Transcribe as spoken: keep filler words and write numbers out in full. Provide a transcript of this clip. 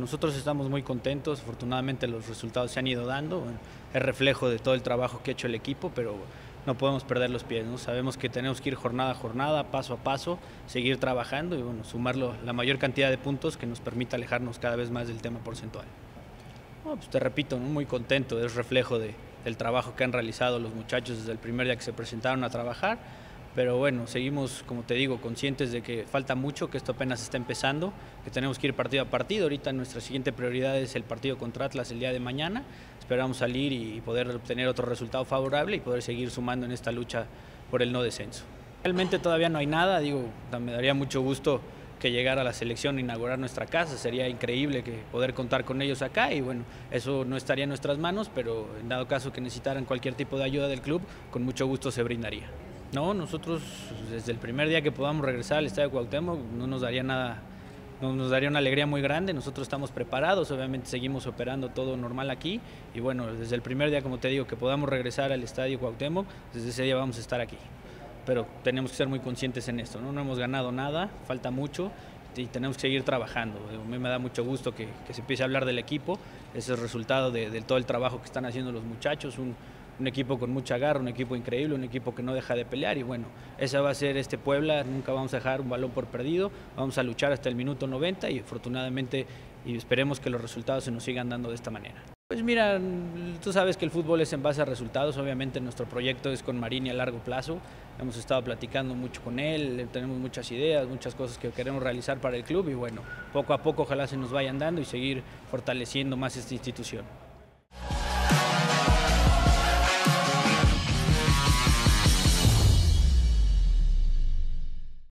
nosotros estamos muy contentos, afortunadamente los resultados se han ido dando, bueno, es reflejo de todo el trabajo que ha hecho el equipo, pero no podemos perder los pies, ¿no? Sabemos que tenemos que ir jornada a jornada, paso a paso, seguir trabajando y bueno, sumarlo la mayor cantidad de puntos que nos permita alejarnos cada vez más del tema porcentual. No, pues te repito, ¿no? Muy contento, es reflejo de, del trabajo que han realizado los muchachos desde el primer día que se presentaron a trabajar. Pero bueno, seguimos, como te digo, conscientes de que falta mucho, que esto apenas está empezando, que tenemos que ir partido a partido. Ahorita nuestra siguiente prioridad es el partido contra Atlas el día de mañana. Esperamos salir y poder obtener otro resultado favorable y poder seguir sumando en esta lucha por el no descenso. Realmente todavía no hay nada, digo, me daría mucho gusto que llegara a la selección a inaugurar nuestra casa, sería increíble que poder contar con ellos acá y bueno, eso no estaría en nuestras manos, pero en dado caso que necesitaran cualquier tipo de ayuda del club, con mucho gusto se brindaría. No, nosotros desde el primer día que podamos regresar al Estadio Cuauhtémoc no nos daría nada, no nos daría una alegría muy grande, nosotros estamos preparados, obviamente seguimos operando todo normal aquí y bueno, desde el primer día, como te digo, que podamos regresar al Estadio Cuauhtémoc, desde ese día vamos a estar aquí. Pero tenemos que ser muy conscientes en esto, ¿no? No hemos ganado nada, falta mucho y tenemos que seguir trabajando. A mí me da mucho gusto que, que se empiece a hablar del equipo, ese es el resultado de, de todo el trabajo que están haciendo los muchachos, un, un equipo con mucha garra, un equipo increíble, un equipo que no deja de pelear y bueno, esa va a ser este Puebla, nunca vamos a dejar un balón por perdido, vamos a luchar hasta el minuto noventa y afortunadamente y esperemos que los resultados se nos sigan dando de esta manera. Pues mira, tú sabes que el fútbol es en base a resultados, obviamente nuestro proyecto es con Marini a largo plazo, hemos estado platicando mucho con él, tenemos muchas ideas, muchas cosas que queremos realizar para el club y bueno, poco a poco ojalá se nos vayan dando y seguir fortaleciendo más esta institución.